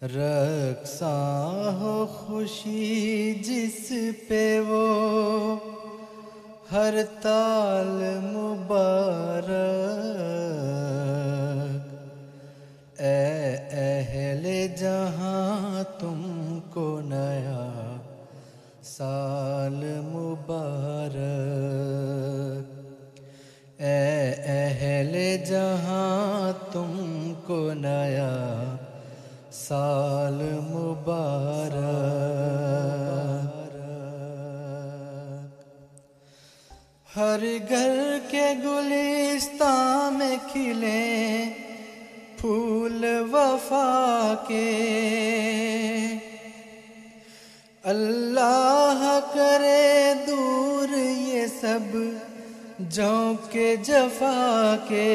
رقصاں ہو خوشی جس پہ وہ ہر تال مبارک، اے اہل جہاں تم کو نیا سال مبارک، اے اہل جہاں تم کو نیا سال مبارک۔ ہر گھر کے گلستان میں کھلیں پھول وفا کے، اللہ کرے دور یہ سب جھونک جفا کے،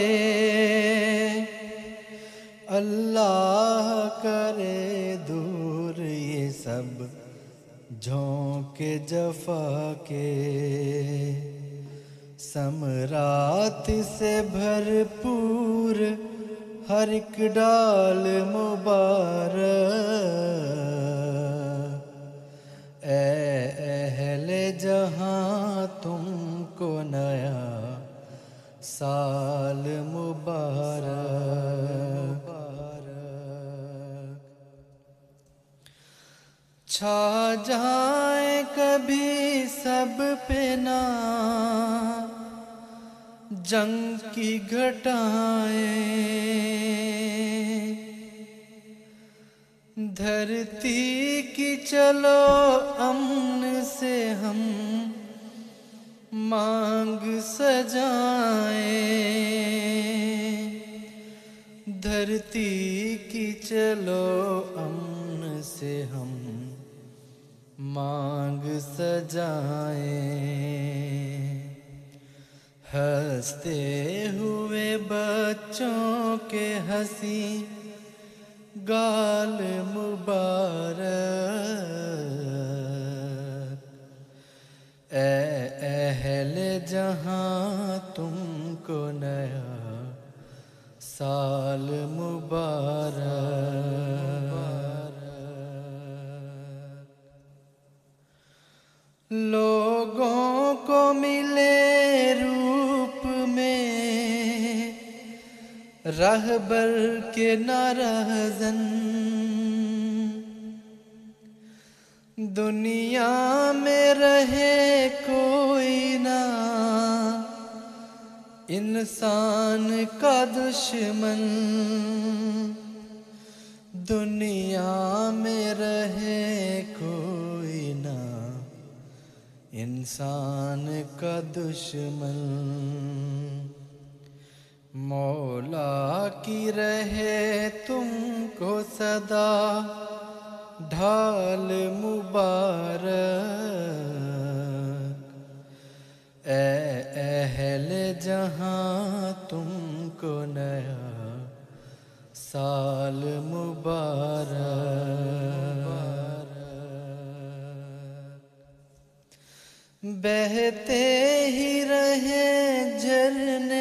اللہ کرے دور یہ سب جھونک جفا کے، ثمرات سے بھرپور ہر ایک ڈال مبارک، اے اہل جہاں تم کو نیا سال مبارک۔ چھا جائیں کبھی سب پہ نا جنگ کی گھٹائیں، دھرتی کی چلو امن سے ہم مانگ سجائیں، دھرتی کی چلو امن سے ہم مانگ سجائیں، ہنستے ہوئے بچوں کے ہنسی گال مبارک، اے اہل جہاں تم کو نیا سال مبارک۔ لوگوں کو ملے روپ میں رہبر کے نہ رہزن، دنیا میں رہے کوئی نہ انسان کا دشمن، دنیا میں رہے کوئی نہ انسان کا دشمن، مولا کی رہے تم کو صدا ڈھال مبارک، اے اہل جہاں تم کو نیا سال مبارک۔ بہتے ہی رہے جھرنے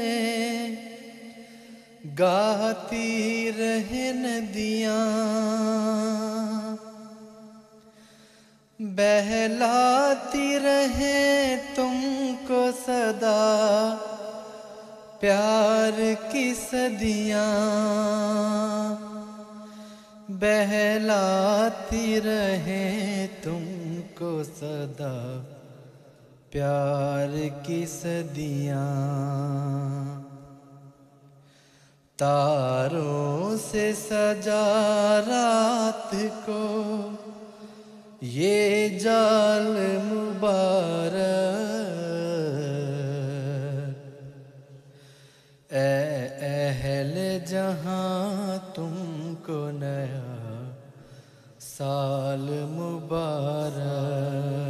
گاتی رہے ندیاں، بہلاتی رہے تم کو صدا پیار کی صدیاں، بہلاتی رہے تم کو صدا پیار کی صدیاں، تاروں سے سجا رات کو یہ جال مبارک، اے اہل جہاں تم کو نیا سال مبارک۔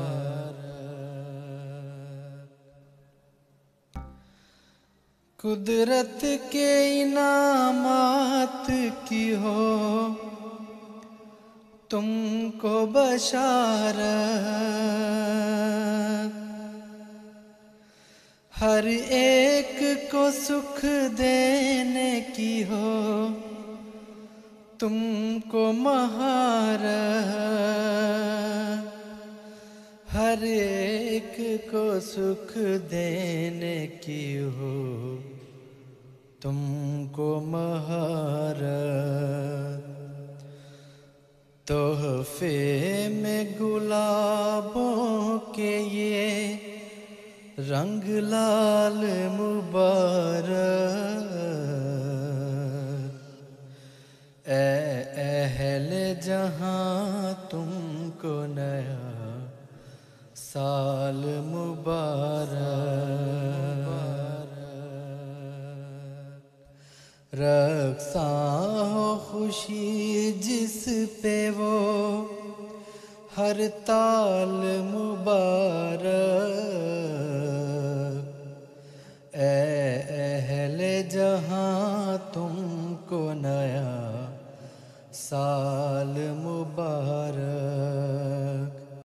قدرت کے انعامات کی ہو تم کو بشارت، ہر ایک کو سکھ دینے کی ہو تم کو مہارت ہر ایک کو سکھ دینے کی ہو، تم کو مہارت تحفے میں گلابوں کے یہ رنگ لال مبارک، اے اہل جہاں تم کو نیا سال مبارک، رقصاں ہو خوشی جس پہ وہ ہر تال مبارک، اے اہل جہاں تم کو نیا سال مبارک۔